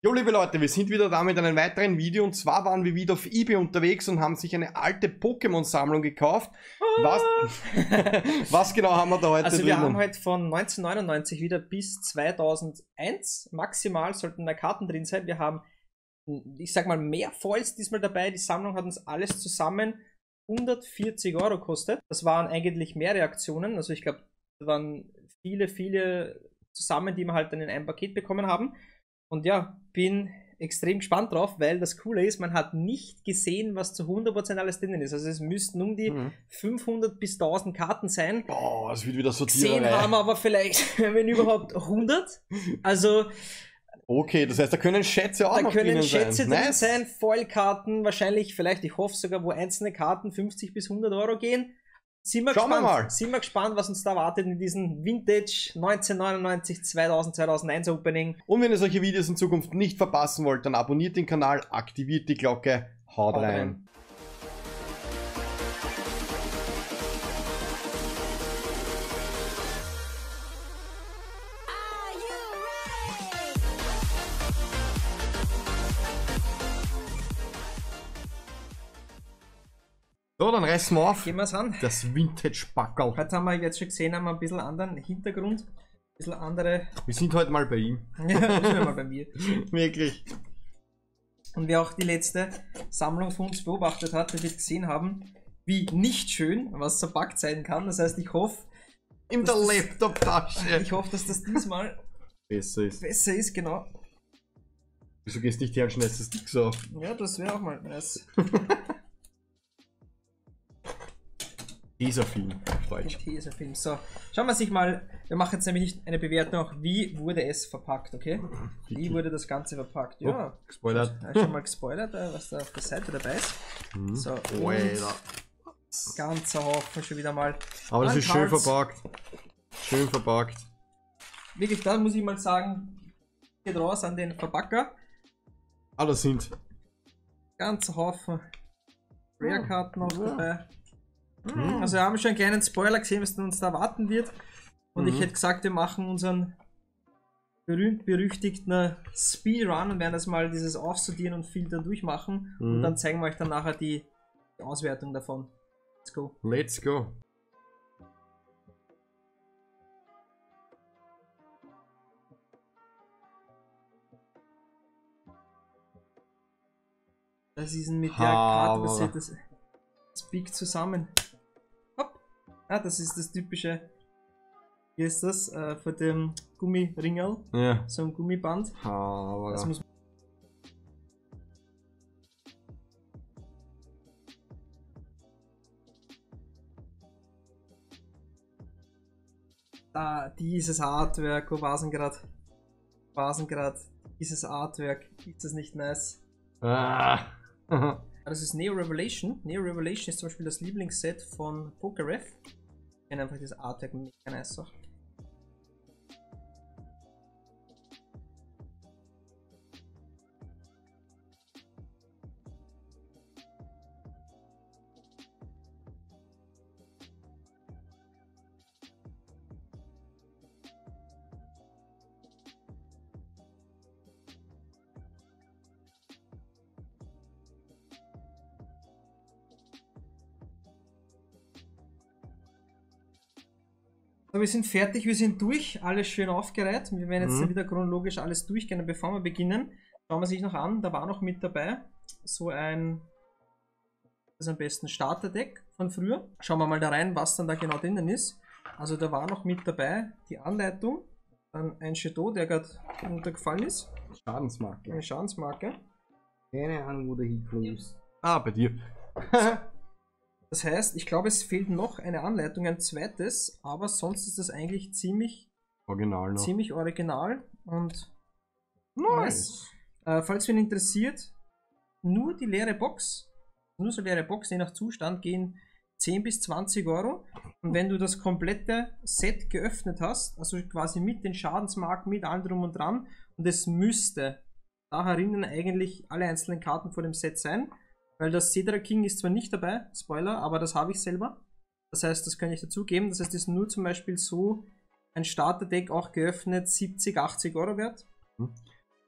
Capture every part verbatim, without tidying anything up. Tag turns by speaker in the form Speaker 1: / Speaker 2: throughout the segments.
Speaker 1: Jo, liebe Leute, wir sind wieder da mit einem weiteren Video und zwar waren wir wieder auf eBay unterwegs und haben sich eine alte Pokémon-Sammlung gekauft. Was, was genau haben wir da heute
Speaker 2: Also
Speaker 1: drinnen?
Speaker 2: wir haben heute von neunzehnhundertneunundneunzig wieder bis zweitausendeins, maximal sollten da Karten drin sein. Wir haben, ich sag mal, mehr Foils diesmal dabei. Die Sammlung hat uns alles zusammen hundertvierzig Euro gekostet. Das waren eigentlich mehr Reaktionen, also ich glaube, da waren viele, viele zusammen, die wir halt dann in einem Paket bekommen haben. Und ja, bin extrem gespannt drauf, weil das Coole ist, man hat nicht gesehen, was zu hundert Prozent alles drinnen ist. Also es müssten um die mhm. fünfhundert bis tausend Karten sein.
Speaker 1: Boah, es wird wieder so
Speaker 2: Gesehen haben aber vielleicht, wenn überhaupt, hundert. Also...
Speaker 1: Okay, das heißt, da können Schätze auch
Speaker 2: da
Speaker 1: noch
Speaker 2: können
Speaker 1: drinnen
Speaker 2: Schätze
Speaker 1: sein.
Speaker 2: drin
Speaker 1: Nice.
Speaker 2: sein, Foilkarten, wahrscheinlich, vielleicht, ich hoffe sogar, wo einzelne Karten fünfzig bis hundert Euro gehen. Sind wir
Speaker 1: Schauen
Speaker 2: gespannt,
Speaker 1: wir mal.
Speaker 2: Sind wir gespannt, was uns da erwartet in diesem Vintage neunzehnhundertneunundneunzig, zweitausend, zweitausendeins Opening.
Speaker 1: Und wenn ihr solche Videos in Zukunft nicht verpassen wollt, dann abonniert den Kanal, aktiviert die Glocke, haut,
Speaker 2: Haut
Speaker 1: rein.
Speaker 2: rein.
Speaker 1: So, dann reißen wir auf.
Speaker 2: Gehen wir es an.
Speaker 1: Das Vintage-Backerl.
Speaker 2: Heute haben wir jetzt schon gesehen, haben wir ein bisschen anderen Hintergrund, ein bisschen andere.
Speaker 1: Wir sind heute mal bei ihm.
Speaker 2: Ja, das sind wir mal bei mir.
Speaker 1: Wirklich.
Speaker 2: Und wer auch die letzte Sammlung von uns beobachtet hat, der wird gesehen haben, wie nicht schön was verpackt sein kann. Das heißt, ich hoffe,
Speaker 1: in der Laptop-Tasche.
Speaker 2: Ich hoffe, dass das diesmal
Speaker 1: besser ist.
Speaker 2: Besser ist, genau.
Speaker 1: Wieso gehst du nicht her und schneidest das Ding so auf?
Speaker 2: Ja, das wäre auch mal nice.
Speaker 1: Tesafilm auf Deutsch.
Speaker 2: Tesafilm. So, schauen wir sich mal, wir machen jetzt nämlich nicht eine Bewertung, auch wie wurde es verpackt, okay? Wie wurde das Ganze verpackt? Ja,
Speaker 1: oh, gespoilert.
Speaker 2: Ja, schon mal gespoilert, was da auf der Seite dabei ist.
Speaker 1: Mhm.
Speaker 2: So,
Speaker 1: oh, Alter.
Speaker 2: Ganzer Haufen schon wieder mal.
Speaker 1: Aber das ist schön verpackt. Schön verpackt.
Speaker 2: Wirklich, da muss ich mal sagen, geht raus an den Verpacker.
Speaker 1: Ah, das sind
Speaker 2: ganzer Haufen Rare-Karten noch
Speaker 1: ja.
Speaker 2: dabei. Mhm. Also wir haben schon einen kleinen Spoiler gesehen, was uns da erwarten wird. Und mhm. ich hätte gesagt, wir machen unseren berühmt-berüchtigten Speedrun und werden das mal dieses Aufsortieren und Filtern durchmachen. Mhm. Und dann zeigen wir euch dann nachher die, die Auswertung davon. Let's go.
Speaker 1: Let's go.
Speaker 2: Das ist mit der Karte, das, das, das biegt zusammen. Hopp. Ah, das ist das typische. Hier ist das, äh, von dem Gummiringel.
Speaker 1: Ja.
Speaker 2: So ein Gummiband.
Speaker 1: Aber
Speaker 2: das muss da, dieses Artwork, wo war es denn gerade? War es denn gerade? Dieses Artwork, ist das nicht nice?
Speaker 1: Ah.
Speaker 2: Das ist Neo Revelation. Neo Revelation ist zum Beispiel das Lieblingsset von PokéRef. Ich kenne einfach das Artwork mega nice auch. So, wir sind fertig, wir sind durch, alles schön aufgereiht. Wir werden jetzt mhm. wieder chronologisch alles durchgehen, bevor wir beginnen. Schauen wir sich noch an, da war noch mit dabei so ein, das ist am besten Starterdeck von früher. Schauen wir mal da rein, was dann da genau drinnen ist. Also da war noch mit dabei die Anleitung, dann ein Shadow, der gerade runtergefallen ist.
Speaker 1: Schadensmarke.
Speaker 2: Eine Schadensmarke.
Speaker 1: Keine Ahnung, wo der hinflogen ist. Ah, bei dir.
Speaker 2: Das heißt, ich glaube, es fehlt noch eine Anleitung, ein zweites, aber sonst ist das eigentlich ziemlich
Speaker 1: original, noch.
Speaker 2: ziemlich original und
Speaker 1: nice.
Speaker 2: Äh, falls wen interessiert, nur die leere Box, nur so leere Box, je nach Zustand, gehen zehn bis zwanzig Euro. Und wenn du das komplette Set geöffnet hast, also quasi mit den Schadensmarken, mit allem drum und dran, und es müsste da herinnen eigentlich alle einzelnen Karten vor dem Set sein. Weil das Cedra King ist zwar nicht dabei, Spoiler, aber das habe ich selber. Das heißt, das kann ich dazugeben. Das heißt, es ist nur zum Beispiel so ein Starterdeck auch geöffnet siebzig, achtzig Euro wert.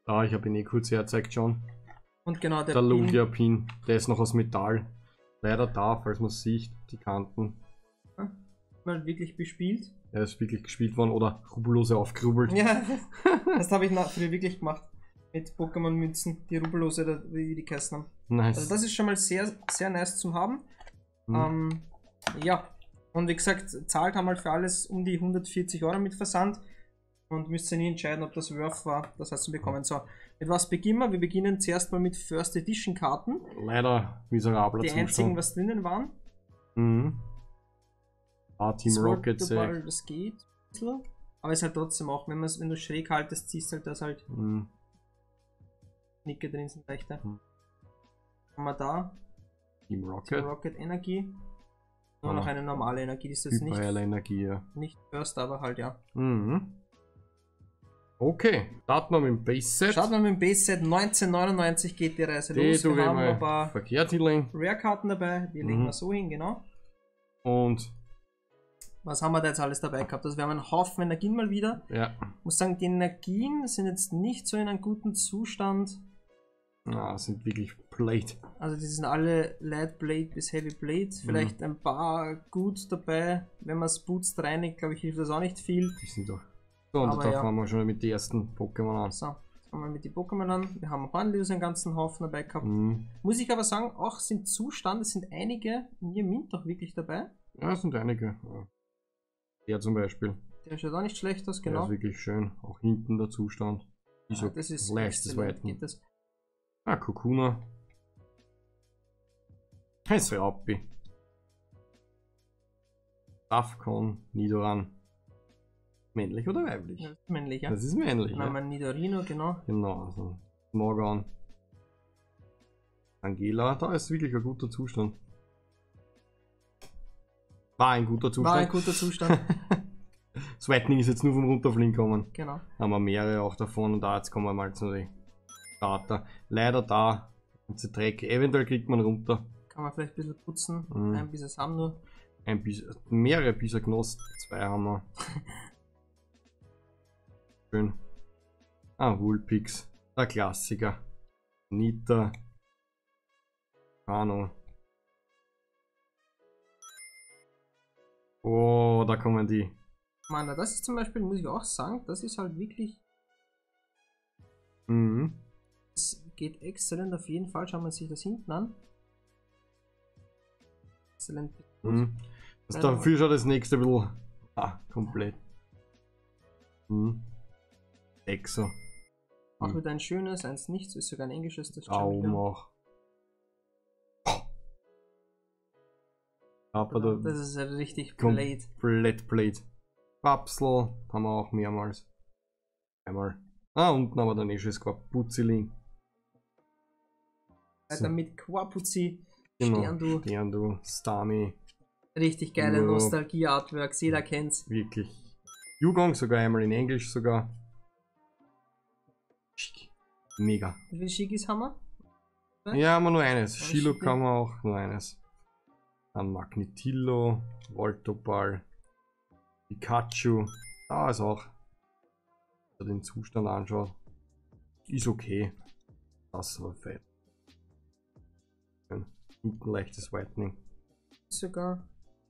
Speaker 1: Ah, ich habe ihn eh kurz hergezeigt schon.
Speaker 2: Und genau der,
Speaker 1: Der
Speaker 2: Pin,
Speaker 1: Lugia-Pin, der ist noch aus Metall. Leider da, falls man sieht, die Kanten.
Speaker 2: mal wirklich bespielt.
Speaker 1: Er ist wirklich gespielt worden oder Rubellose aufgerubbelt.
Speaker 2: Ja, das habe ich nach früher wirklich gemacht. Mit Pokémon-Münzen, die Rubellose, oder wie die geheißen haben.
Speaker 1: Nice.
Speaker 2: Also das ist schon mal sehr, sehr nice zum haben.
Speaker 1: Hm.
Speaker 2: Ähm, ja, und wie gesagt, zahlt haben halt für alles um die hundertvierzig Euro mit Versand. Und müsst ihr nie entscheiden, ob das worth war, das heißt zu bekommen. So, mit was beginnen wir? Wir beginnen zuerst mal mit First Edition Karten.
Speaker 1: Leider miserabler
Speaker 2: Die
Speaker 1: Zustand.
Speaker 2: einzigen, was drinnen waren.
Speaker 1: Mhm. Ah, Team
Speaker 2: Das
Speaker 1: Rocket
Speaker 2: Waterball,
Speaker 1: Sack.
Speaker 2: das geht ein bisschen. Aber ist halt trotzdem auch, wenn, wenn du schräg haltest, ziehst halt das halt
Speaker 1: Mhm.
Speaker 2: Nicke drin sind leichter.
Speaker 1: Hm.
Speaker 2: Haben wir da
Speaker 1: Team Rocket.
Speaker 2: Rocket Energie. Nur
Speaker 1: Ah.
Speaker 2: noch eine normale Energie, die ist jetzt nicht,
Speaker 1: Hyperheile Energie, ja.
Speaker 2: nicht First, aber halt ja.
Speaker 1: Mhm. Okay, starten wir mit dem Base-Set.
Speaker 2: Schaut mal mit dem Base-Set, neunzehnhundertneunundneunzig geht die Reise
Speaker 1: Die
Speaker 2: los.
Speaker 1: tue
Speaker 2: Wir
Speaker 1: ich
Speaker 2: haben ein
Speaker 1: mal
Speaker 2: paar
Speaker 1: verkehrt hinlegen.
Speaker 2: Rare-Karten dabei, die legen
Speaker 1: Mhm.
Speaker 2: wir so hin, genau.
Speaker 1: Und
Speaker 2: Was haben wir da jetzt alles dabei gehabt? Also wir haben einen Haufen Energien mal wieder.
Speaker 1: ja,
Speaker 2: Ich muss sagen, die Energien sind jetzt nicht so in einem guten Zustand.
Speaker 1: ah, sind wirklich Plate.
Speaker 2: Also die sind alle Light Blade bis Heavy Blade. Vielleicht
Speaker 1: Mhm.
Speaker 2: ein paar gut dabei. Wenn man es bootst reinigt, glaube ich, hilft das auch nicht viel.
Speaker 1: Die sind doch. So, und
Speaker 2: Aber
Speaker 1: da
Speaker 2: ja.
Speaker 1: fangen wir schon mit den ersten Pokémon an.
Speaker 2: So, jetzt fangen wir mit den Pokémon an. Wir haben Hornlius einen ganzen Haufen dabei gehabt.
Speaker 1: Mhm.
Speaker 2: Muss ich aber sagen, auch sind Zustand, es sind einige mir Mint auch wirklich dabei.
Speaker 1: Ja, es sind einige. Ja. Der zum Beispiel.
Speaker 2: Der schaut auch nicht schlecht aus,
Speaker 1: Der
Speaker 2: genau.
Speaker 1: ist wirklich schön. Auch hinten der Zustand. Wieso?
Speaker 2: Ah, das ist
Speaker 1: leichtes
Speaker 2: exzellent,
Speaker 1: Weiten.
Speaker 2: geht das.
Speaker 1: Ah, Kokuna. Heiß Raupi. Dafcon, Nidoran. Männlich oder weiblich?
Speaker 2: Ja, das ist männlich, ja.
Speaker 1: Das ist männlich,
Speaker 2: Dann haben
Speaker 1: ja.
Speaker 2: wir Nidorino, genau.
Speaker 1: Genau, also Morgan. Angela, da ist wirklich ein guter Zustand. War ein guter Zustand.
Speaker 2: War ein guter Zustand.
Speaker 1: Sweatening ist jetzt nur vom Runterfliegen gekommen.
Speaker 2: Genau.
Speaker 1: Haben wir mehrere auch davon und da jetzt kommen wir mal zu den Starter. Leider da, ganze Dreck. Eventuell kriegt man runter.
Speaker 2: Kann man vielleicht ein bisschen putzen.
Speaker 1: Mhm.
Speaker 2: Ein bisschen haben nur.
Speaker 1: Ein bis, mehrere Bisagnos, zwei haben wir. Schön. Ah, Woolpix, der Klassiker. Nita. Kano. Oh, da kommen die.
Speaker 2: Mann, das ist zum Beispiel, muss ich auch sagen, das ist halt wirklich.
Speaker 1: Mhm.
Speaker 2: Das geht exzellent auf jeden Fall. Schauen wir sich das hinten an. Exzellent.
Speaker 1: Mhm. Das
Speaker 2: Ja,
Speaker 1: dafür schaut das nächste ein bisschen. Ah, komplett. Mhm. Exo.
Speaker 2: Auch
Speaker 1: Mhm.
Speaker 2: wieder ein schönes, eins nichts, ist sogar ein englisches. Das
Speaker 1: Augen
Speaker 2: Champion.
Speaker 1: auch. Aber da
Speaker 2: Das ist ja richtig
Speaker 1: Kom-
Speaker 2: Blade.
Speaker 1: Flat Plate. Papsel haben wir auch mehrmals. Einmal. Ah, unten haben wir dann eh schon gehabt. Putziling.
Speaker 2: Weiter mit Quapuzi,
Speaker 1: Genau.
Speaker 2: Sterndu.
Speaker 1: Sterndu, Stami.
Speaker 2: Richtig geile
Speaker 1: Ja.
Speaker 2: Nostalgie-Artworks, jeder kennt's.
Speaker 1: Wirklich. Jugong, sogar einmal in Englisch sogar. Schick. Mega.
Speaker 2: Wie viele Shigis haben wir?
Speaker 1: Ja, haben wir nur eines.
Speaker 2: Ein
Speaker 1: Shilok
Speaker 2: Shiki.
Speaker 1: haben wir auch nur eines. Dann Magnetillo, Voltoball, Pikachu. Da ist auch, wenn man den Zustand anschaut, ist okay. Das war fett. Schön. Hinten leichtes Whitening.
Speaker 2: Sogar.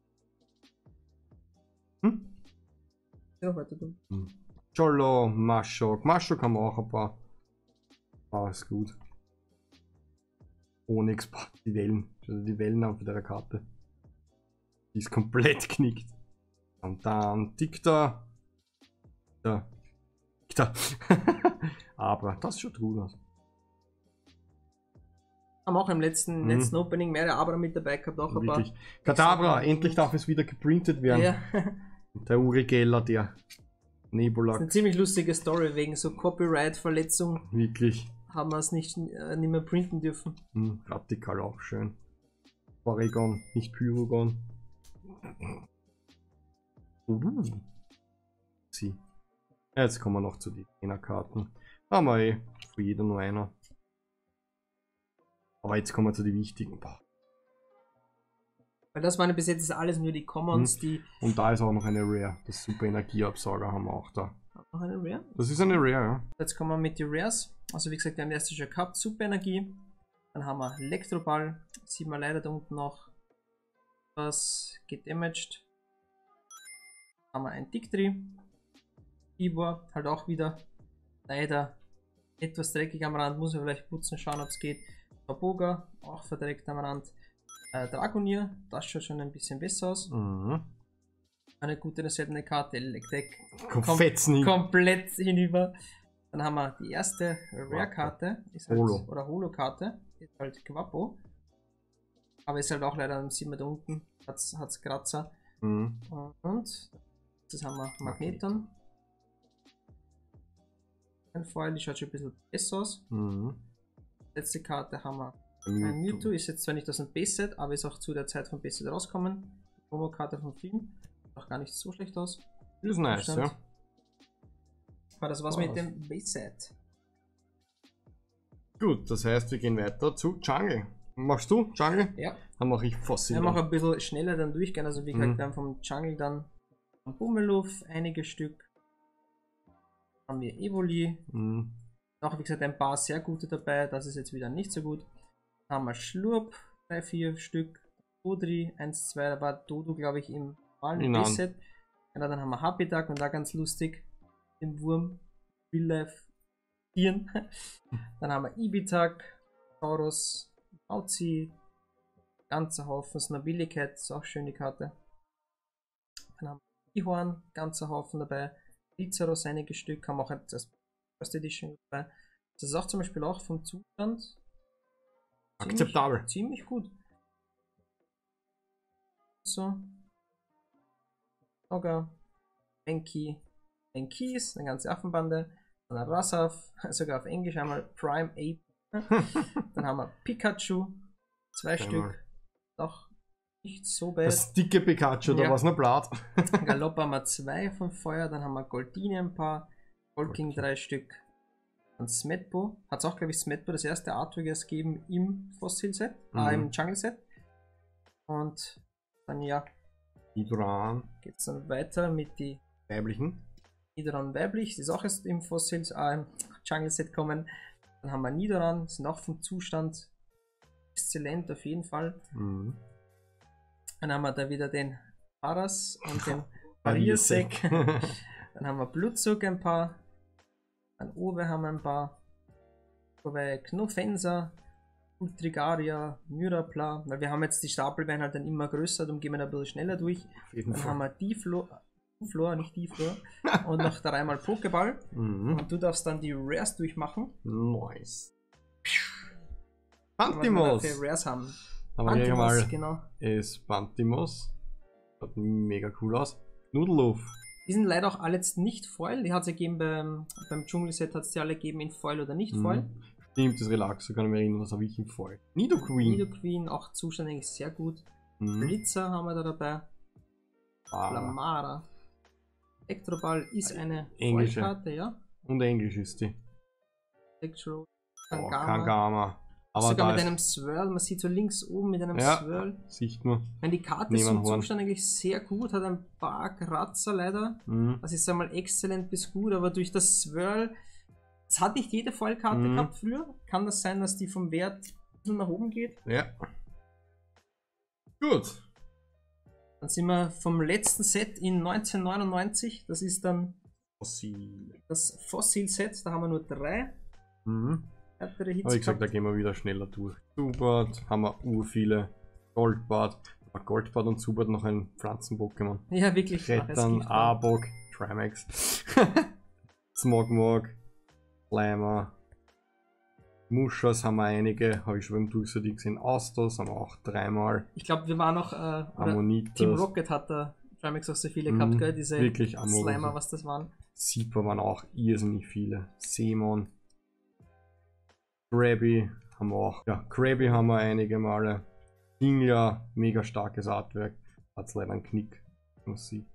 Speaker 1: Hm?
Speaker 2: Ja, weiter du.
Speaker 1: Hm. Jollo, Mashok. Mashok haben wir auch ein paar. Ah, ist gut. Onyx, boah, die Wellen. Also die Wellen auf der Karte. Die ist komplett knickt. Und dann Dicta. Ja. Dicta. Aber das schaut gut aus.
Speaker 2: Haben auch im letzten,
Speaker 1: Mhm.
Speaker 2: letzten Opening mehrere Abra mit dabei gehabt, auch ein paar.
Speaker 1: Wirklich. Kadabra, endlich darf es wieder geprintet werden.
Speaker 2: Ja.
Speaker 1: Der Uri Geller, der
Speaker 2: Das ist
Speaker 1: Nebula.
Speaker 2: eine ziemlich lustige Story, wegen so Copyright-Verletzung
Speaker 1: Wirklich.
Speaker 2: haben wir es nicht, äh, nicht mehr printen dürfen.
Speaker 1: Hm, Radikal auch schön. Porygon, nicht Pyrogon. Uh. Sie. Jetzt kommen wir noch zu den Trainerkarten. Haben wir eh für jeder nur einer. Aber jetzt kommen wir zu den wichtigen. Boah.
Speaker 2: Weil das waren ja bis jetzt alles nur die Commons,
Speaker 1: Mhm.
Speaker 2: die.
Speaker 1: Und da ist auch noch eine Rare. Das Super Energieabsauger haben wir auch da.
Speaker 2: Noch eine Rare.
Speaker 1: Das ist eine Rare, ja.
Speaker 2: Jetzt kommen wir mit den Rares. Also wie gesagt, wir haben die erste schon gehabt. Superenergie. Dann haben wir Elektroball. Sieht man leider da unten noch. Das geht damaged. Dann haben wir ein Dictri. Ivor, halt auch wieder. Leider etwas dreckig am Rand. Muss man vielleicht putzen, schauen ob es geht. Boga, auch verdreckt am Rand. Äh, Dragonier, das schaut schon ein bisschen besser aus.
Speaker 1: Mhm.
Speaker 2: Eine gute, seltene Karte, Electek.
Speaker 1: Kom
Speaker 2: komplett hinüber. Dann haben wir die erste Rare-Karte. Halt,
Speaker 1: Holo.
Speaker 2: Oder Holo-Karte. Ist halt Quappo. Aber ist halt auch leider, sieht man da unten, hat es Kratzer.
Speaker 1: Mhm.
Speaker 2: Und das haben wir Magneton. Ein Foil, die schaut schon ein bisschen besser aus.
Speaker 1: Mhm.
Speaker 2: Letzte Karte haben wir
Speaker 1: Mewtwo.
Speaker 2: ein Mewtwo. Ist jetzt zwar nicht aus dem B-Set, aber ist auch zu der Zeit vom B-Set rausgekommen. Die Promo-Karte vom Film. Auch gar nicht so schlecht aus.
Speaker 1: Ist nice, ja.
Speaker 2: Aber das war's
Speaker 1: Wow.
Speaker 2: mit dem B-Set.
Speaker 1: Gut, das heißt, wir gehen weiter zu Jungle. Machst du Jungle?
Speaker 2: Ja.
Speaker 1: Dann mache ich Fossil.
Speaker 2: Wir machen ein bisschen schneller dann durchgehen. Also wie gesagt,
Speaker 1: Mhm.
Speaker 2: wir haben vom Jungle dann Bummeluf, einige Stück. Haben wir Evoli.
Speaker 1: Mhm.
Speaker 2: Auch wie gesagt ein paar sehr gute dabei. Das ist jetzt wieder nicht so gut. Dann haben wir Schlurp, drei, vier Stück. Dodri, eins, zwei, da war Dodo glaube ich im normalen B-Set. Genau, dann haben wir Happy Duck und da ganz lustig den Wurm. Real Life Tieren. Dann haben wir Ibitak, Taurus, Auzi, ganzer Haufen Snabilicat, ist auch schön die Karte. Dann haben wir Ihorn, ganzer Haufen dabei. Lizaros, einige Stück, haben auch das First Edition dabei. Das ist auch zum Beispiel auch vom Zustand
Speaker 1: Akzeptabel.
Speaker 2: Ziemlich, ziemlich gut. So. Ogre, Enki, Enkis, eine ganze Affenbande. Dann Rasaf, sogar auf Englisch einmal Prime Ape. Dann haben wir Pikachu, zwei
Speaker 1: Einmal.
Speaker 2: Stück. Doch nicht so bad.
Speaker 1: Das dicke Pikachu, da
Speaker 2: Ja.
Speaker 1: war es noch blatt.
Speaker 2: Galopp haben wir zwei vom Feuer, dann haben wir Goldini ein paar, Golking drei Stück. Dann Smetbo, hat es auch glaube ich Smetbo das erste Artwork erst gegeben im Fossil-Set,
Speaker 1: Mhm.
Speaker 2: äh, im Jungle-Set. Und dann ja,
Speaker 1: Nidoran,
Speaker 2: geht es dann weiter mit die
Speaker 1: weiblichen.
Speaker 2: Nidoran weiblich, das ist auch erst im Fossils, äh, im Jungle-Set kommen. Dann haben wir Nidoran, sind auch vom Zustand exzellent auf jeden Fall.
Speaker 1: Mhm.
Speaker 2: Dann haben wir da wieder den Paras und den Bariersek. Dann haben wir Blutzug ein paar. Dann Owe haben wir ein paar. Owe Knofensa, Ultrigaria, Myrapla. Weil wir haben jetzt die Stapel werden halt dann immer größer, darum gehen wir da ein bisschen schneller durch.
Speaker 1: Auf jeden
Speaker 2: Dann
Speaker 1: Fall.
Speaker 2: haben wir die Flor, Flor, nicht die Flor. Und noch dreimal Pokéball.
Speaker 1: Mhm.
Speaker 2: Und du darfst dann die Rares durchmachen.
Speaker 1: Nice.
Speaker 2: Was wir
Speaker 1: Pantimos.
Speaker 2: da für Rares haben.
Speaker 1: Haben wir hier mal
Speaker 2: genau.
Speaker 1: ist Pantimos. Schaut mega cool aus. Nudelhof.
Speaker 2: Die sind leider auch alle jetzt nicht Foil. Die hat es ja gegeben beim, beim Dschungelset, hat es die alle gegeben in Foil oder nicht Foil.
Speaker 1: Mhm. Stimmt, das Relaxo kann ich mir erinnern, was habe ich im Foil. Nidoqueen.
Speaker 2: Nidoqueen, auch Zustand eigentlich sehr gut.
Speaker 1: Mhm.
Speaker 2: Blitzer haben wir da dabei.
Speaker 1: Ah,
Speaker 2: Flamara. Elektroball ist eine
Speaker 1: Englische.
Speaker 2: Foil-Karte, ja.
Speaker 1: und Englisch ist die.
Speaker 2: Electro.
Speaker 1: Oh,
Speaker 2: Kangama.
Speaker 1: Kangama. Aber
Speaker 2: Sogar
Speaker 1: da
Speaker 2: mit
Speaker 1: ist,
Speaker 2: einem Swirl, man sieht so links oben mit einem
Speaker 1: Ja.
Speaker 2: Swirl.
Speaker 1: sieht man.
Speaker 2: Wenn die Karte ist
Speaker 1: Nehmen
Speaker 2: vom
Speaker 1: Horn.
Speaker 2: Zustand eigentlich sehr gut, hat ein paar Kratzer leider.
Speaker 1: Mhm.
Speaker 2: Das ist einmal exzellent bis gut, aber durch das Swirl, es hat nicht jede Foilkarte
Speaker 1: Mhm.
Speaker 2: gehabt früher. Kann das sein, dass die vom Wert ein bisschen nach oben geht?
Speaker 1: Ja. Gut.
Speaker 2: Dann sind wir vom letzten Set in neunzehnhundertneunundneunzig. Das ist dann
Speaker 1: Fossil.
Speaker 2: das Fossil-Set. Da haben wir nur drei
Speaker 1: Mhm.
Speaker 2: weitere Hits
Speaker 1: Aber wie gesagt, da
Speaker 2: gehabt.
Speaker 1: gehen wir wieder schneller durch. Zubert haben wir ur viele. Goldbart. Aber Goldbart und Zubert noch ein Pflanzen-Pokémon.
Speaker 2: Ja, wirklich. Ach, es
Speaker 1: Rettern,
Speaker 2: gibt
Speaker 1: Arbok, Trimax, Smogmog, Slimer, Muschas haben wir einige, habe ich schon beim Durchsortieren gesehen. Austos haben wir auch dreimal.
Speaker 2: Ich glaube, wir waren noch. Äh, oder
Speaker 1: Ammonitas,
Speaker 2: Team Rocket hat da Trimax auch so viele
Speaker 1: Mhm,
Speaker 2: gehabt, gell? Diese
Speaker 1: wirklich Ammonitas.
Speaker 2: Slimer, was das waren.
Speaker 1: Sieper waren auch irrsinnig viele. Seemon, Krabby haben wir auch. Ja, Krabby haben wir einige Male. Dingler, mega starkes Artwork. Hat leider einen Knick. Man sieht.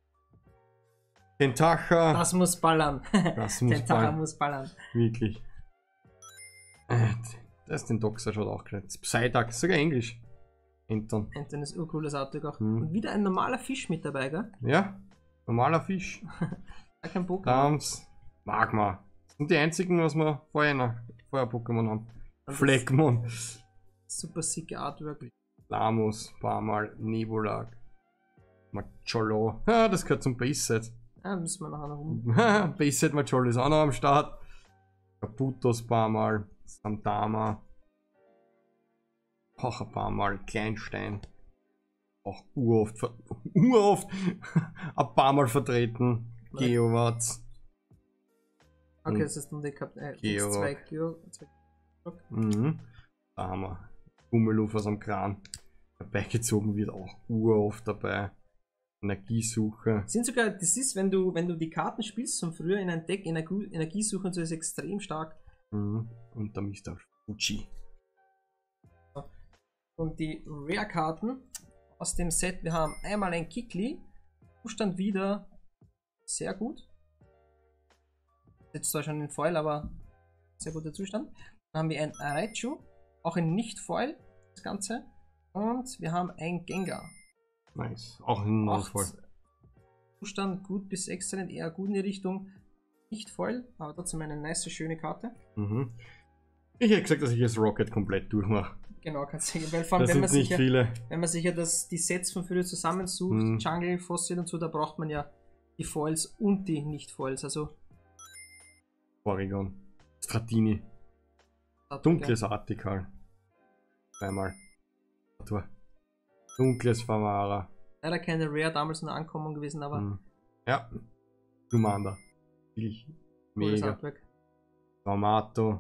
Speaker 1: Tentacha,
Speaker 2: Das muss ballern.
Speaker 1: das muss
Speaker 2: Tentacha
Speaker 1: bald.
Speaker 2: muss ballern.
Speaker 1: Wirklich. Äh, Das ist den Doxer schaut auch gleich. Psyduck, sogar Englisch. Entern.
Speaker 2: Und dann ist urcooles Artwork auch.
Speaker 1: Mhm.
Speaker 2: Und wieder ein normaler Fisch mit dabei, gell?
Speaker 1: Ja, normaler Fisch.
Speaker 2: Gar kein Pokémon.
Speaker 1: Dams, Magma. Das sind die einzigen, was wir vorher noch vorher Pokémon haben.
Speaker 2: Und
Speaker 1: Fleckmon.
Speaker 2: Super sicke Artwork.
Speaker 1: Lamus, Barmal, Nebula, Macholo. Ah, das gehört zum Base-Set.
Speaker 2: Ja, müssen wir nachher noch um.
Speaker 1: Base-Set Macholo ist auch noch am Start. Kabutos, Barmal, Sandama. Auch ein paar Mal Kleinstein. Auch uroft, ver uroft ein paar Mal vertreten.
Speaker 2: Nein.
Speaker 1: Geowatz.
Speaker 2: Okay,
Speaker 1: Und
Speaker 2: das ist dann die Kap äh,
Speaker 1: Georock.
Speaker 2: zwei Geo. Zwei
Speaker 1: Mhm. Da haben wir Bummeluf aus dem Kran. Herbeigezogen wird auch uroft dabei. Energiesuche.
Speaker 2: Sind sogar, das ist, wenn du, wenn du die Karten spielst von früher in ein Deck, Energie, Energiesuche und so, ist extrem stark.
Speaker 1: Mhm. Und der Mister Fuji.
Speaker 2: Und die Rare-Karten aus dem Set, wir haben einmal ein Kikli, Zustand wieder sehr gut. Jetzt zwar schon in Foil, aber sehr guter Zustand. Dann haben wir ein Raichu, auch in Nicht-Foil, das Ganze. Und wir haben ein Gengar.
Speaker 1: Nice. Auch in
Speaker 2: Acht
Speaker 1: Voll.
Speaker 2: Zustand gut bis exzellent, eher gut in die Richtung Nicht-Foil, aber trotzdem eine nice, schöne Karte.
Speaker 1: Mhm. Ich hätte gesagt, dass ich jetzt Rocket komplett durchmache.
Speaker 2: Genau, kannst du sagen, weil vor allem,
Speaker 1: Das
Speaker 2: wenn man,
Speaker 1: sind nicht
Speaker 2: sich ja,
Speaker 1: viele.
Speaker 2: wenn man sich ja das, die Sets von früher zusammensucht,
Speaker 1: Mhm.
Speaker 2: Jungle, Fossil und so, da braucht man ja die Foils und die Nicht-Foils. Also
Speaker 1: Porygon. Stratini. Dunkles Artikal. Zweimal. Tor. Dunkles Famara.
Speaker 2: Leider keine Rare, damals eine Ankommung gewesen, aber
Speaker 1: Mhm. Ja. Lumanda. Wirklich
Speaker 2: cooles
Speaker 1: mega.
Speaker 2: Artwork.
Speaker 1: Ramato.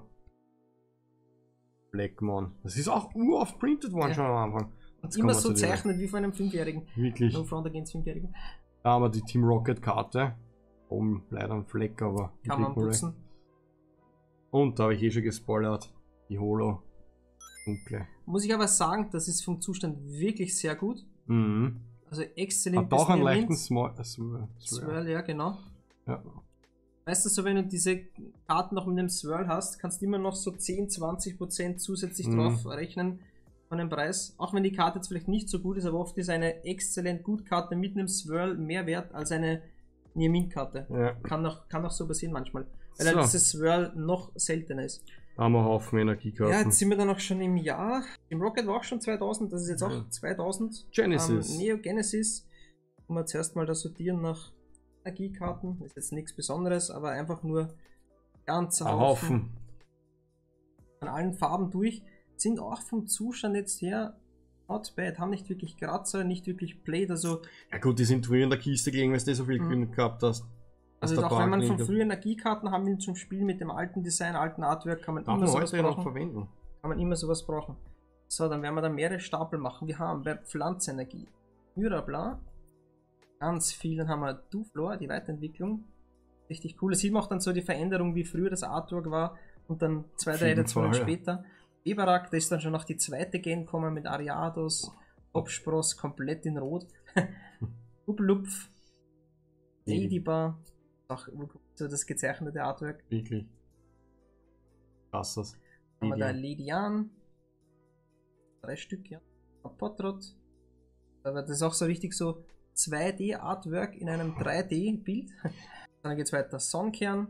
Speaker 1: Blackmon. Das ist auch uroft printed worden
Speaker 2: Ja.
Speaker 1: schon am Anfang.
Speaker 2: Und
Speaker 1: Jetzt
Speaker 2: immer
Speaker 1: kommen wir
Speaker 2: so
Speaker 1: zu den-
Speaker 2: zeichnet wie von einem Fünfjährigen.
Speaker 1: Wirklich.
Speaker 2: No Front against Fünfjährigen.
Speaker 1: Da haben wir die Team Rocket Karte. Oben leider ein Fleck, aber. die
Speaker 2: Kann man
Speaker 1: kriegt man
Speaker 2: putzen.
Speaker 1: weg. Und da habe ich eh schon gespoilert. Die Holo. Dunkle.
Speaker 2: Muss ich aber sagen, das ist vom Zustand wirklich sehr gut.
Speaker 1: Mhm.
Speaker 2: Also exzellent.
Speaker 1: Hat auch einen
Speaker 2: Mint.
Speaker 1: leichten Small. äh, Swirl.
Speaker 2: Swirl, ja genau.
Speaker 1: Ja.
Speaker 2: Weißt du, so wenn du diese Karten noch mit dem Swirl hast, kannst du immer noch so zehn, zwanzig Prozent zusätzlich
Speaker 1: Mhm.
Speaker 2: drauf rechnen von dem Preis. Auch wenn die Karte jetzt vielleicht nicht so gut ist, aber oft ist eine exzellent gut Karte mit einem Swirl mehr wert als eine Near-Mint-Karte.
Speaker 1: Ja.
Speaker 2: Kann auch, kann auch so passieren manchmal. Weil
Speaker 1: So.
Speaker 2: halt dieses Swirl noch seltener ist.
Speaker 1: Da haben wir einen Haufen
Speaker 2: Ja,
Speaker 1: Energiekarten.
Speaker 2: jetzt sind wir dann auch schon im Jahr. Im Rocket war auch schon zweitausend, das ist jetzt auch
Speaker 1: Ja.
Speaker 2: zweitausend.
Speaker 1: Genesis.
Speaker 2: Ähm, Neo Genesis. Und wir zuerst mal das sortieren nach Energiekarten. Ist jetzt nichts Besonderes, aber einfach nur ganz
Speaker 1: Ein Haufen.
Speaker 2: an allen Farben durch. Sind auch vom Zustand jetzt her not bad. Haben nicht wirklich Kratzer, nicht wirklich Played. Also,
Speaker 1: Ja gut, die sind früher in der Kiste gelegen, weil du nicht so viel
Speaker 2: Mhm.
Speaker 1: Grün gehabt hast.
Speaker 2: also
Speaker 1: der
Speaker 2: auch wenn man
Speaker 1: Bank
Speaker 2: von
Speaker 1: liegt.
Speaker 2: früher Energiekarten haben will zum Spiel mit dem alten Design, alten Artwork, kann man
Speaker 1: Darf
Speaker 2: immer
Speaker 1: man
Speaker 2: sowas
Speaker 1: heute noch
Speaker 2: brauchen.
Speaker 1: verwenden.
Speaker 2: Kann man immer sowas brauchen. So, dann werden wir da mehrere Stapel machen. Wir haben bei Pflanzenergie Myrabla, ganz viel. Dann haben wir Duflor, die Weiterentwicklung. Richtig cool. Da sieht man auch dann so die Veränderung, wie früher das Artwork war und dann zwei,
Speaker 1: Auf
Speaker 2: drei
Speaker 1: jeden
Speaker 2: Editionen
Speaker 1: Fall, ja.
Speaker 2: später. Eberak, da ist dann schon noch die zweite Gen gekommen mit Ariados, Obspross komplett in Rot. Hublupf, Ladybar, auch so das gezeichnete Artwork.
Speaker 1: Wirklich. Krass das.
Speaker 2: Haben wir da
Speaker 1: Medium.
Speaker 2: Ledian. Drei Stück, ja. Potrot. Aber das ist auch so richtig so zwei D Artwork in einem drei D Bild. Dann geht es weiter. Sonnenkern.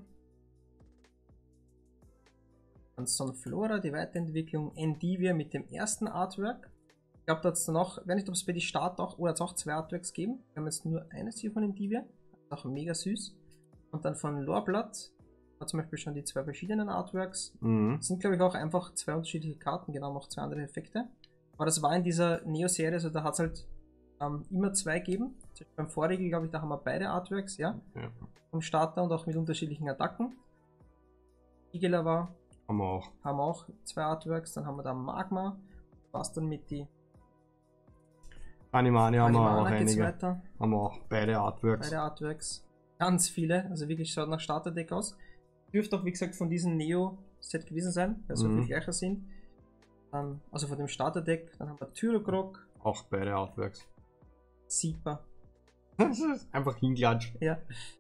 Speaker 2: Dann Sonflora, die Weiterentwicklung. Endivia mit dem ersten Artwork. Ich glaube, da hat es dann auch, ich weiß nicht, ob es bei die Start auch, oder hat es auch zwei Artworks geben. Wir haben jetzt nur eines hier von Endivia. Auch mega süß. Und dann von Lorblatt hat zum Beispiel schon die zwei verschiedenen Artworks.
Speaker 1: Mhm.
Speaker 2: Das sind, glaube ich, auch einfach zwei unterschiedliche Karten, genau, noch zwei andere Effekte. Aber das war in dieser Neo-Serie, also da hat es halt ähm, immer zwei gegeben. Beim vorigen, glaube ich, da haben wir beide Artworks, ja,
Speaker 1: Ja.
Speaker 2: vom Starter und auch mit unterschiedlichen Attacken. Igela war,
Speaker 1: Haben wir auch.
Speaker 2: haben wir auch zwei Artworks. Dann haben wir da Magma, was dann mit die
Speaker 1: Animani haben wir auch
Speaker 2: Animana geht's
Speaker 1: einige.
Speaker 2: weiter.
Speaker 1: Haben wir auch beide Artworks.
Speaker 2: Beide Artworks. Ganz viele, also wirklich schaut nach Starterdeck aus. Dürfte auch, wie gesagt, von diesem Neo-Set gewesen sein, weil so
Speaker 1: Mhm.
Speaker 2: viel gleicher sind. Dann, also von dem Starterdeck, dann haben wir Tyrogrok,
Speaker 1: Auch beide Artworks.
Speaker 2: Sieper,
Speaker 1: Das ist einfach hinklatscht.
Speaker 2: ja.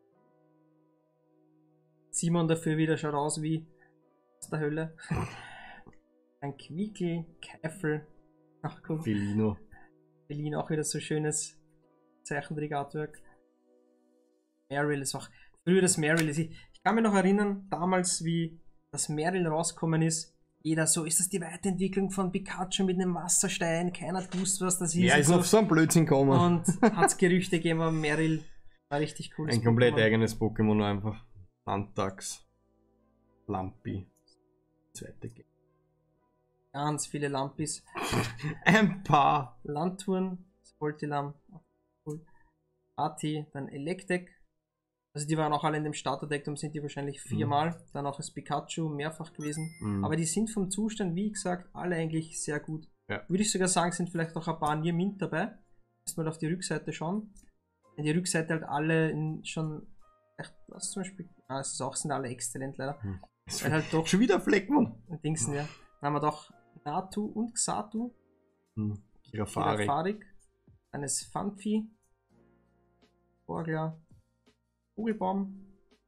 Speaker 2: Simon dafür wieder schaut aus wie aus der Hölle. Ein Quickel, Keifel, ach cool.
Speaker 1: Felino.
Speaker 2: Berlin auch wieder so schönes Zeichentrick-Artwork. Meryl ist auch Früher das Meryl ist. Ich, ich kann mich noch erinnern, damals, wie das Meryl rausgekommen ist, jeder so, ist das die Weiterentwicklung von Pikachu mit einem Wasserstein? Keiner hat gewusst, was das ist.
Speaker 1: Ja, ist
Speaker 2: und
Speaker 1: auf so ein Blödsinn gekommen.
Speaker 2: Und hat es Gerüchte gegeben, aber Meryl war richtig cool.
Speaker 1: Ein komplett eigenes Pokémon einfach. Antax, Lampi, zweite Game.
Speaker 2: Ganz viele Lampis.
Speaker 1: Ein paar.
Speaker 2: Lanturn, Voltilam, cool. Ati, dann Electek. Also die waren auch alle in dem Starterdeck, darum sind die wahrscheinlich viermal. Mhm. Dann auch das Pikachu mehrfach gewesen. Mhm. Aber die sind vom Zustand, wie gesagt, alle eigentlich sehr gut.
Speaker 1: Ja.
Speaker 2: Würde ich sogar sagen, sind vielleicht auch ein paar Nier Mint dabei. Müssen wir auf die Rückseite schauen. Wenn die Rückseite halt alle in schon echt, was zum Beispiel, ah, es ist auch, sind alle exzellent leider.
Speaker 1: Mhm.
Speaker 2: Weil halt doch
Speaker 1: schon wieder Fleckmann.
Speaker 2: Dingsen, ja. Dann haben wir doch Natu und Xatu.
Speaker 1: Mhm. Girafarik.
Speaker 2: Girafarik. Dann ist Funfi. Borgler. Mogelbaum.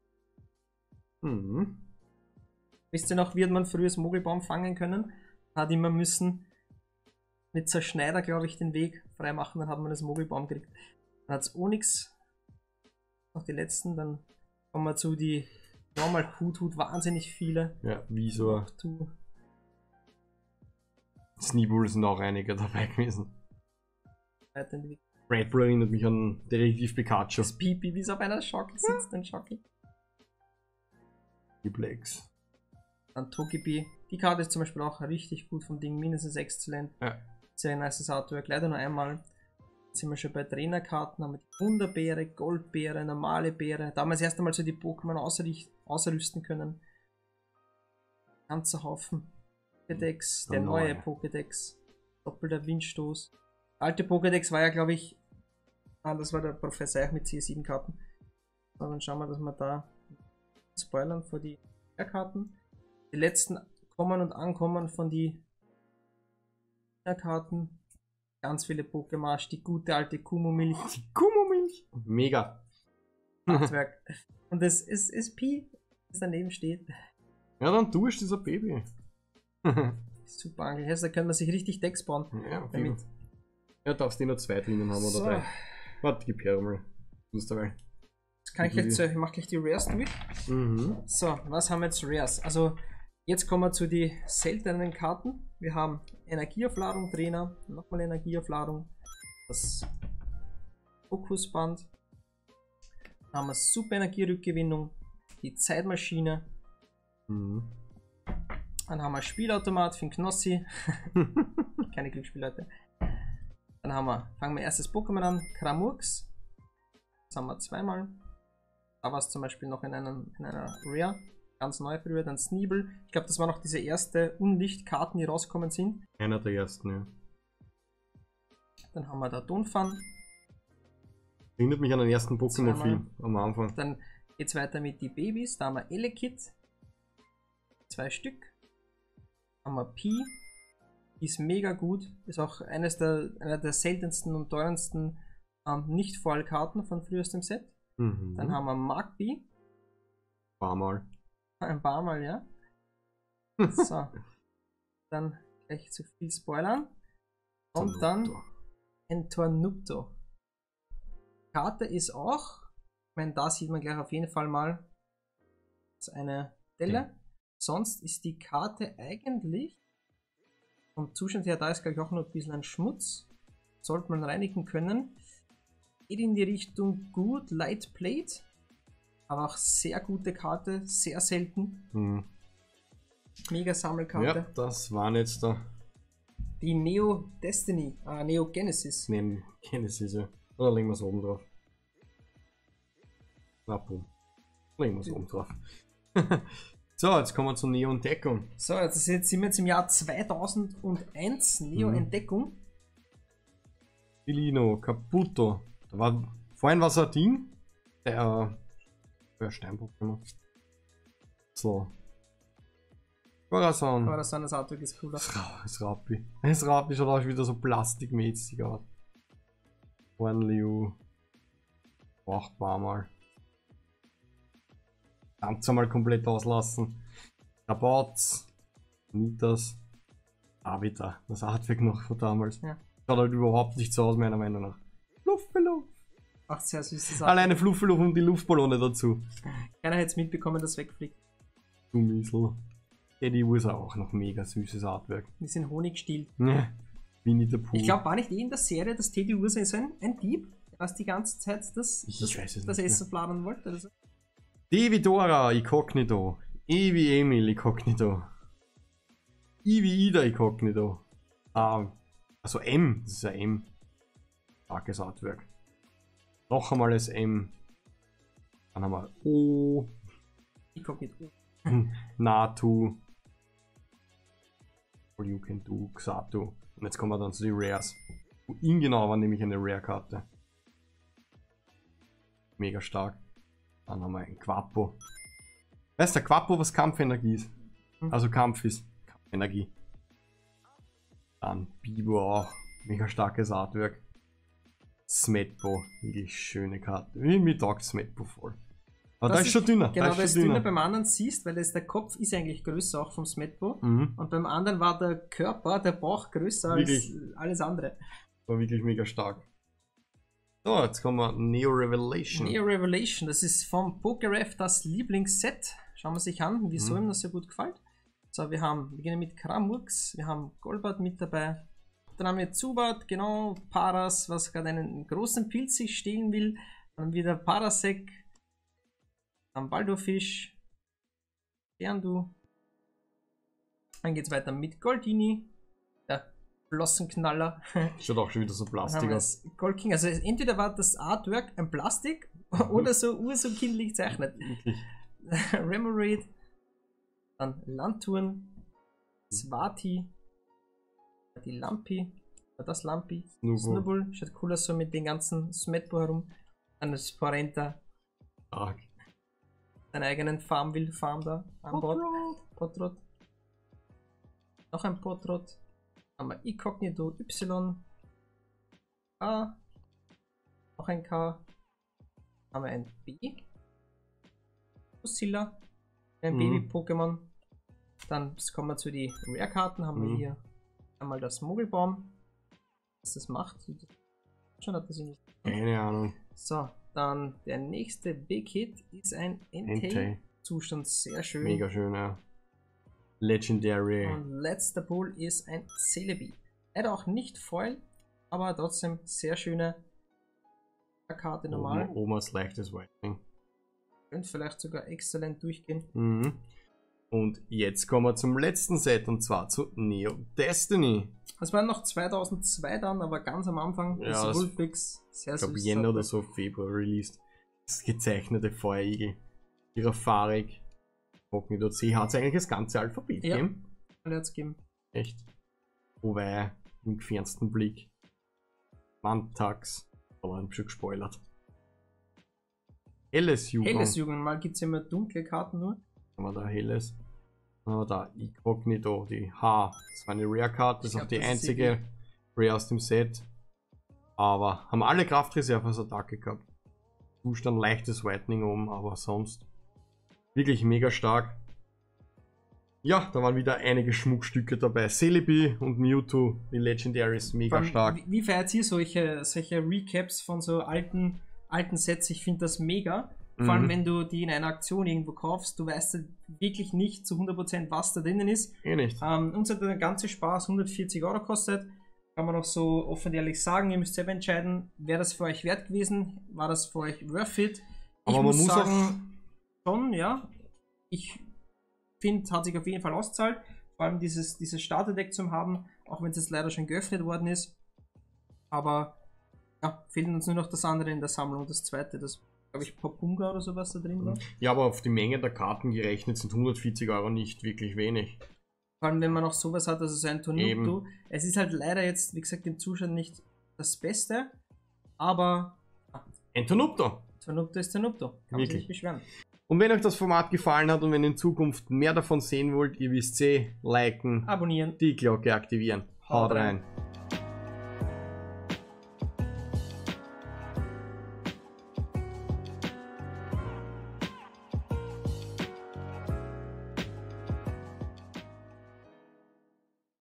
Speaker 1: Mhm.
Speaker 2: Wisst ihr noch, wie hat man früher das Mogelbaum fangen können? Hat immer müssen mit Zerschneider, glaube ich, den Weg freimachen, dann hat man das Mogelbaum gekriegt. Dann hat es Onyx. Noch die letzten, dann kommen wir zu die normal Hut-Hut, wahnsinnig viele.
Speaker 1: Ja, Visor. Sneebull sind auch einige dabei gewesen.
Speaker 2: Weiterentwickelt.
Speaker 1: Red Bull erinnert mich an Detektiv Pikachu.
Speaker 2: Das Pipi, wie es auf einer Schockel sitzt, ein Schockel.
Speaker 1: Die Blacks.
Speaker 2: Dann Togepi. Die Karte ist zum Beispiel auch richtig gut vom Ding, mindestens exzellent.
Speaker 1: Ja.
Speaker 2: Sehr nice Artwork. Leider nur einmal. Jetzt sind wir schon bei Trainerkarten, haben wir die Wunderbeere, Goldbeere, normale Beere. Damals erst einmal so die Pokémon ausrüsten können. Ganzer Haufen. Pokédex, der, der neue, neue Pokédex. Doppelter Windstoß. Der alte Pokédex war ja, glaube ich, ah, das war der Professor Eich mit C sieben Karten. So, dann schauen wir, dass wir da spoilern vor die Karten. Die letzten kommen und ankommen von die Karten. Ganz viele Pokémon, die gute alte Kumo-Milch.
Speaker 1: Die Kumo-Milch! Mega.
Speaker 2: Handwerk. Und das ist, ist Pi, das daneben steht.
Speaker 1: Ja, dann du ist dieser Baby.
Speaker 2: Super Angel. Da können wir sich richtig Decks bauen.
Speaker 1: Ja, damit. Ja, darfst du nur zwei drinnen haben
Speaker 2: so.
Speaker 1: Dabei. Warte, gib her mal. Das dabei.
Speaker 2: Das kann ich gleich, ich mach gleich die Rares durch.
Speaker 1: Mhm.
Speaker 2: So, was haben wir jetzt Rares? Also, jetzt kommen wir zu den seltenen Karten. Wir haben Energieaufladung, Trainer, nochmal Energieaufladung, das Fokusband, dann haben wir Super Energierückgewinnung, die Zeitmaschine,
Speaker 1: mhm.
Speaker 2: Dann haben wir Spielautomat für den Knossi, keine Glücksspielleute. Dann haben wir, fangen wir erstes Pokémon an, Kramurks, das haben wir zweimal, da war es zum Beispiel noch in, einem, in einer Rare. Ganz neu früher, dann Sneeble. Ich glaube, das war noch diese erste Unlichtkarten, die rausgekommen sind.
Speaker 1: Einer der ersten, ja.
Speaker 2: Dann haben wir da Donphan.
Speaker 1: Erinnert mich an den ersten Pokémon-Film am Anfang.
Speaker 2: Dann geht es weiter mit die Babys. Da haben wir Elekid. Zwei Stück. Dann haben wir Pi. Die ist mega gut. Ist auch eines der, einer der seltensten und teuersten ähm, Nicht-Foil-Karten von frühestem Set.
Speaker 1: Mhm.
Speaker 2: Dann haben wir Magby.
Speaker 1: Paar Mal.
Speaker 2: Ein paar Mal, ja. So. Dann gleich zu viel spoilern. Und dann ein Tornupto. Karte ist auch, ich meine, da sieht man gleich auf jeden Fall mal eine Delle. Okay. Sonst ist die Karte eigentlich vom Zustand her, da ist gleich auch noch ein bisschen ein Schmutz. Sollte man reinigen können. Geht in die Richtung gut, Light Plate. Aber auch sehr gute Karte, sehr selten.
Speaker 1: Mhm.
Speaker 2: Mega Sammelkarte.
Speaker 1: Ja, das waren jetzt da.
Speaker 2: Die Neo Destiny, äh, Neo Genesis.
Speaker 1: Neo Genesis, ja. Oder legen wir es oben drauf. Na, boom. Legen wir es oben drauf. So, jetzt kommen wir zur Neo-Entdeckung.
Speaker 2: So, jetzt sind wir jetzt im Jahr zweitausendeins. Neo-Entdeckung. Mhm.
Speaker 1: Pilino, Caputo. Da war, vorhin war so ein Ding. Der. Ja, Steinpokémon. So. Corazon.
Speaker 2: Corazon, das Artwork ist cooler.
Speaker 1: Das Rappi. Das Rappi schaut auch wieder so plastikmäßig aus. Hornliu. Auch ein paar Mal. Ganz einmal komplett auslassen. Rabautz. Nitas. Ah, wieder. Das Artwork noch von damals.
Speaker 2: Ja.
Speaker 1: Schaut halt überhaupt nicht so aus, meiner Meinung nach. Luftballon.
Speaker 2: Auch sehr süßes
Speaker 1: Alleine Fluffeluch und die Luftballone dazu.
Speaker 2: Keiner hätte es mitbekommen, dass wegfliegt.
Speaker 1: Du Miesel. Teddy Ursa auch noch mega süßes Artwork.
Speaker 2: Die sind Honigstiel.
Speaker 1: Ja. Winnie the Pooh.
Speaker 2: Ich glaube, war nicht eh in der Serie, dass Teddy Ursa ist ein, ein Dieb, was die ganze Zeit das,
Speaker 1: Ich
Speaker 2: das,
Speaker 1: weiß es
Speaker 2: das
Speaker 1: nicht
Speaker 2: Essen planen wollte. Also.
Speaker 1: D wie Dora, Incognito. E wie Emil, Incognito. I wie Ida, Incognito. Ah, also M, das ist ein M. Starkes Artwork. Noch einmal das M. Dann haben wir O.
Speaker 2: Inkognito.
Speaker 1: Natu. All You Can Do, Xatu. Und jetzt kommen wir dann zu den Rares. Ingenau war nämlich eine Rare-Karte. Mega stark. Dann haben wir ein Quappo. Weißt du, der Quappo, was Kampfenergie ist? Also Kampf ist. Kampfenergie. Dann Bibo auch. Mega starkes Artwork. Smetbo. Wirklich schöne Karte. Mir taugt Smetbo voll. Aber
Speaker 2: das
Speaker 1: da ist schon dünner.
Speaker 2: Genau,
Speaker 1: da
Speaker 2: da
Speaker 1: ist
Speaker 2: ist
Speaker 1: schon
Speaker 2: dünner
Speaker 1: dünner
Speaker 2: beim anderen siehst, weil das, der Kopf ist eigentlich größer auch vom Smetbo.
Speaker 1: Mhm.
Speaker 2: Und beim anderen war der Körper, der Bauch größer
Speaker 1: Wirklich?
Speaker 2: als alles andere.
Speaker 1: War wirklich mega stark. So, jetzt kommen wir Neo Revelation.
Speaker 2: Neo Revelation, das ist vom Pokeref das Lieblingsset. Schauen wir sich an, wieso
Speaker 1: Mhm.
Speaker 2: ihm das so gut gefällt. So, wir haben, wir beginnen mit Kramurks, wir haben Golbat mit dabei. Dann haben wir Zubat, genau, Paras, was gerade einen großen Pilz sich stehlen will. Dann wieder Parasek. Dann Baldurfisch. Sterndu. Dann geht es weiter mit Goldini. Der Flossenknaller.
Speaker 1: Schaut auch schon wieder so
Speaker 2: Dann
Speaker 1: Plastik
Speaker 2: haben wir
Speaker 1: aus.
Speaker 2: das Gold King. Also entweder war das Artwork ein Plastik oder so urso kindlich gezeichnet.
Speaker 1: Wirklich.
Speaker 2: Remoraid. Dann Lanturn. Swati. Die Lampi. Das Lampi.
Speaker 1: Snubbull.
Speaker 2: Snubbull. Schaut cool aus so mit den ganzen Smetbo herum. Dann das Porenta.
Speaker 1: Stark.
Speaker 2: Seinen eigenen Farmville Farm da an Bord. Potrot. Noch ein Potrot. Haben wir Incognito Y. K. Noch ein K. Haben wir ein B. Lucilla. Ein
Speaker 1: Mhm.
Speaker 2: Baby-Pokémon. Dann kommen wir zu den Rare-Karten. Haben
Speaker 1: Mhm.
Speaker 2: wir hier einmal das Mogelbaum. Was das macht. Schon hat das irgendwie.
Speaker 1: Keine Ahnung.
Speaker 2: So, dann der nächste Big Hit ist ein
Speaker 1: Entei.
Speaker 2: Entei-Zustand. Sehr schön.
Speaker 1: Mega schön, ja. Legendary.
Speaker 2: Und letzter Pool ist ein Celebi. Leider auch nicht Foil, aber trotzdem sehr schöne Karte normal.
Speaker 1: Oma- Omas leichtes Whitening.
Speaker 2: Könnte vielleicht sogar exzellent durchgehen.
Speaker 1: Mhm. Und jetzt kommen wir zum letzten Set und zwar zu Neo Destiny.
Speaker 2: Das waren noch zweitausendzwei dann, aber ganz am Anfang.
Speaker 1: Ja,
Speaker 2: das
Speaker 1: das-
Speaker 2: Wolfix. Sehr
Speaker 1: Ich glaube
Speaker 2: süß.
Speaker 1: Jänner oder so Februar released. Das gezeichnete Feuerigel. Girafarik. Incognito C. Hat es eigentlich das ganze Alphabet
Speaker 2: Ja.
Speaker 1: gegeben?
Speaker 2: Jetzt geben.
Speaker 1: Echt? Wobei, im fernsten Blick. Mantax. Aber haben schon gespoilert. Helles Jugend.
Speaker 2: Helles Jugend. Mal gibt es immer dunkle Karten nur.
Speaker 1: Haben wir da Helles. Dann haben wir da Incognito, die H. Das war eine Rare-Card, das ist
Speaker 2: Ich
Speaker 1: auch
Speaker 2: glaub,
Speaker 1: die
Speaker 2: das ist
Speaker 1: einzige Rare aus dem Set. Aber haben alle Kraftreserve als Attacke gehabt. Zustand leichtes Whitening oben, aber sonst wirklich mega stark. Ja, da waren wieder einige Schmuckstücke dabei. Celebi und Mewtwo, die Legendaries, mega
Speaker 2: Vor allem,
Speaker 1: stark.
Speaker 2: Wie, wie feiert ihr solche, solche Recaps von so alten, alten Sets? Ich finde das mega. Vor allem,
Speaker 1: Mhm.
Speaker 2: wenn du die in einer Aktion irgendwo kaufst, du weißt halt wirklich nicht zu hundert Prozent, was da drinnen ist.
Speaker 1: Eh nicht.
Speaker 2: Ähm, uns hat der ganze Spaß hundertvierzig Euro gekostet. Kann man auch so offen und ehrlich sagen, ihr müsst selber entscheiden, wäre das für euch wert gewesen? War das für euch worth it? Ich
Speaker 1: Aber man muss
Speaker 2: sagen, schon, ja. Ich finde, hat sich auf jeden Fall ausgezahlt. Vor allem dieses, dieses Starterdeck zu haben, auch wenn es jetzt leider schon geöffnet worden ist. Aber ja, fehlt uns nur noch das andere in der Sammlung, das zweite, das glaube ich Popunga oder sowas da drin war.
Speaker 1: Ja, aber auf die Menge der Karten gerechnet sind hundertvierzig Euro nicht wirklich wenig.
Speaker 2: Vor allem, wenn man noch sowas hat, also so ein Tornado.
Speaker 1: Eben.
Speaker 2: Es ist halt leider jetzt, wie gesagt, im Zustand nicht das Beste, aber
Speaker 1: Ein Tonupto.
Speaker 2: Tornado ist Tornado. Kann man sich
Speaker 1: Wirklich.
Speaker 2: nicht beschweren.
Speaker 1: Und wenn euch das Format gefallen hat und wenn ihr in Zukunft mehr davon sehen wollt, ihr wisst eh, liken,
Speaker 2: Abonnieren.
Speaker 1: die Glocke aktivieren. Haut
Speaker 2: Haut rein.
Speaker 1: rein.